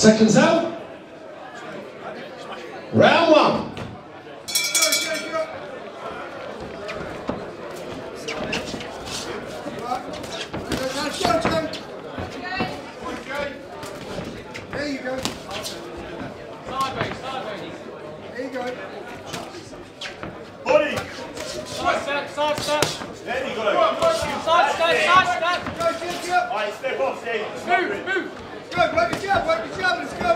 Seconds out. Round one. There you go. Sideways. There you go. Body. Side step. There you go. Side step. Go, alright, step off, Steve. Move. Go, work the jab, let's go.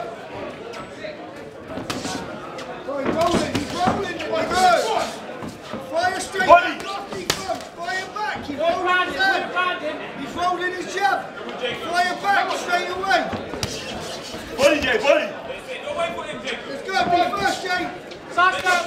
Oh, he's rolling. There we go. Fire straight. Body. Fire back. He's rolling his hand. He's rolling his jab. Fire back straight away. Body, Jay, body. Don't wait for him, Jay. Let's go, be first, Jay. Side step.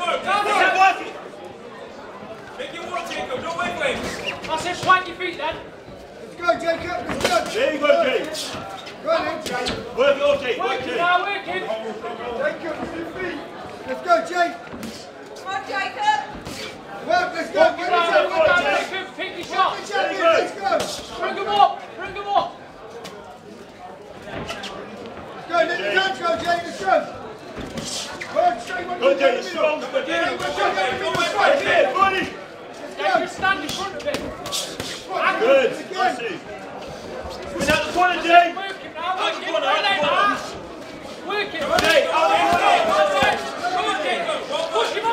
Make it work, Jacob. Don't wait for him. That's it, plant your feet then. Let's go, Jacob. Let's go. There you go, Jay. Go on, then. Work it off, Jay. Working now, working. Jacob, with your feet. Let's go, Jay. Come on, Jacob. Work, let's go. Work it down, Jacob. Pick your shot. There you go. Let's go. Bring them up. Go, let the guns go, Jay. Let's go. Work straight when Go, you Jay. get in It's the strong. middle. That's it, body. Just stand in front of it. Good. That's it. Spin out the corner, Jay. Working now, Out the working. corner, out the corner. Working. Jay, out the corner. Push him up.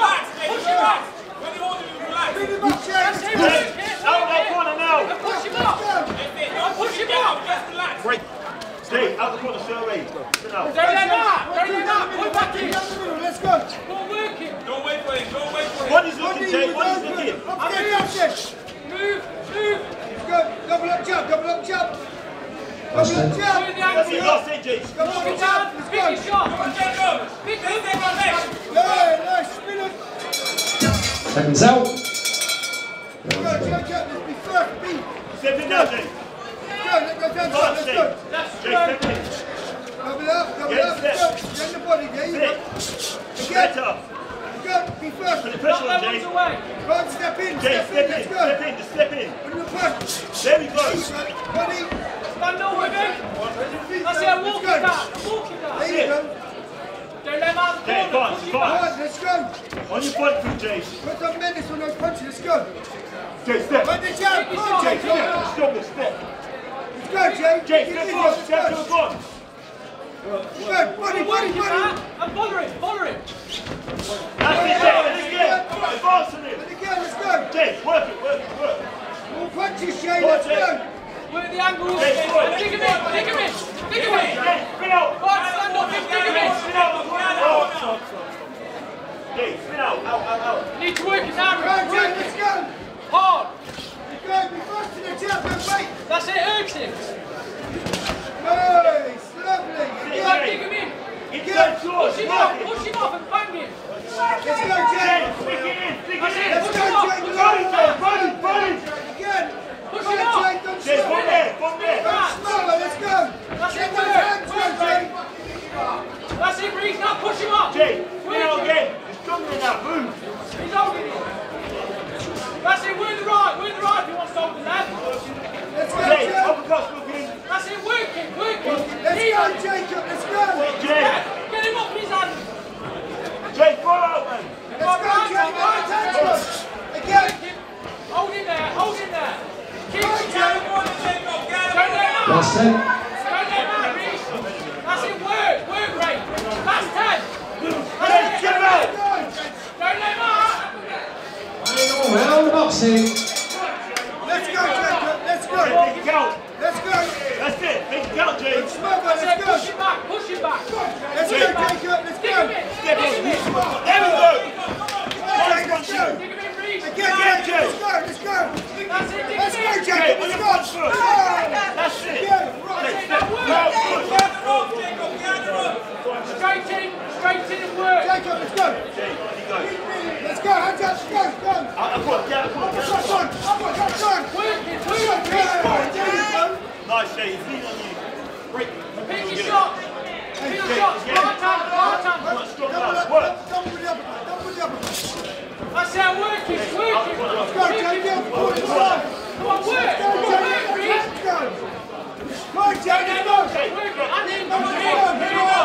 Bring him up, Jay. Jay, out that corner now. Push him up. Break. Stay out the corner, straight away. Spin out. Don't let that. Pull back in. Let's go. Go working. Don't wait for him. Body's looking, Jay. Body's looking. Move. Let's go. Double up jump. That's it, last it, Jay. Go on, down. Pick your shot. Pick it. Nice. Spin it. Seconds out. Go, let's be first. Beat. Step in now, Jay. Go, let's go down. Fast, Let's Jay. go. Jay, step in. Double up. Get Let's go. step. Get the body. There you go. Sit. Again. Better. Go. Be first. Put the pressure on, Jay. Right, step in. Jay, step in. Let's go. Step in. Just step in. On your punch. There we go. Body. Stand up with him. That's it, walk it down. There you go. Don't let him out of the Jay, corner. fast, All fast. right, let's go. On your front foot, Jay. Put some menace on those punches. Let's go. Jay, step. Right, the jab. Come on, Jay, Jay. step. Stronger, step. Let's go, Jay. Jay, Get step in on. there, Step to the let's front. go. Body. And follow him. That's it, Jay. Let's get. Advance on it. And again, let's go. Jay, work it. More punches, Jay. Go on, Let's Jay. go. Work the angles. Jay, go on. Dig him in. Jay, spin out. Go on, stand up and dig him in. Spin out. Jay, spin out. Out. You need to work it now, Go, Jay. Reece. Let's go. Hard. Let's go. Be first to the jab. Don't wait. That's it, urge him. Nice. Lovely. Go Again. on, dig him in. Inside short. Push him Work off it. and bang him. Let's go, Jay, Jay. stick it in. That's it, Let's push go, him off. Jay. Body. Again. Push Come him on, off. Jay. Don't Jay, stop. from there. Don't smaller. Let's go. That's Get it, those hands, work, Jay. That's it, Reece. Now push him up. Jay, spin out again. It's stronger now. Move. He's holding it. That's it, work the right if he wants to hold the left. Let's go, Jay, Jay. uppercuts looking. That's it, work it. Let's go, Jacob. Let's go. Jay, Get him off his hand. Jay, throw out, man. Let's go, Jay. Right hands up. Again. Hold him there. Keep Go, him Jay. down. Don't let him out. Last 10. Don't let him out, Reece. That's it, work, Ray. Last 10. Jay, get him out. Don't let him out. Round boxing. Let's go, Jacob. Let's go. Make it count. Let's go. That's it. Make it count, Jay. Smother. That's Let's it, go. push him back. Let's go, Jacob. Let's Dig go. him in. Step on. There we go. Jay, let's go. Dig him in, Reece. Again, Jay. Let's go. That's it, dig Let's him go, in. Jay, Jacob. on Let's your go. front foot. That's it. Again. Jay, step. That works. Straight in and work. Jacob, let's go. Jay, on you go. Let's go. Hands up. Go. Uppercut, get Uppercut, son. Work it. Nice, Jay. He's leaning on you. Break. Pick your shot. Pick your shot. Right hand. Strong Double now. up. Work. Double with the uppercut. That's it, work it. Let's go, Jacob. Pull it aside. Come on, work. Go, Jacob. Reece. Let's go. Go, Jacob. Let's go. Work it. And in. Come on.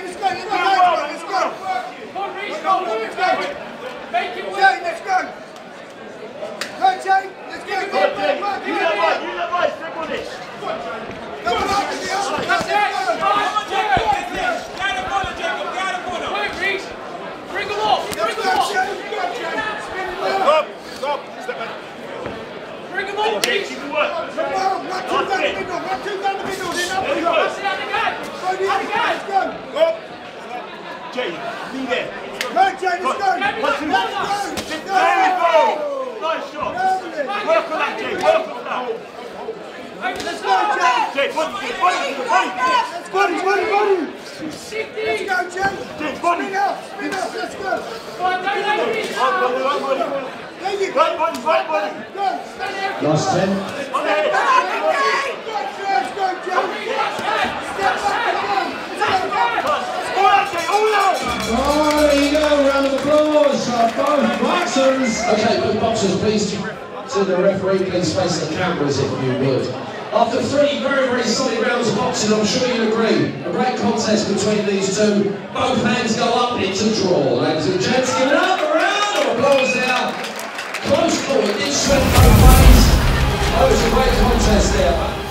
let's go. You're not going, let's go. Come on, Reece, go, let's go. Make it work. Jay, let's go. Go, Jay. Let's go. Good, Jay. Use that right, step on it. Come on, up to the other. That's it. Right, Jacob. Get a corner, Jacob. Get a corner. Wait, Reece. Bring them up. Bring them up. Stop. Step back. Bring them up, Jay, Reece. keep it work. Come on, run two down the middle. Run two down the middle. Then up There we you go. go. That's it, out again. Go the other guy. Let's go. Go. Jay, be there. Go, Jay. Let's go. Maybe Let's not go. corner. There you go. Nice shot. Lovely. Work on that, Jay. Work on that. Let's go, Jay. Jay, body. Body. Let's go, Jay. Jay, body. Spin out. Let's go. There you go. Right body. Go. Last 10. On the head. Let's go, Jay. Step back again. All out, Jay. All out. Oh, there you go. Round of applause for both boxers. Okay, both boxers, please, to the referee, please face the cameras if you would. After 3 very, very solid rounds of boxing, I'm sure you'll agree, a great contest between these two. Both hands go up, it's a draw. Ladies and gents, give it up, a round of applause now. Close call, it did swing both ways. Oh, it's a great contest there.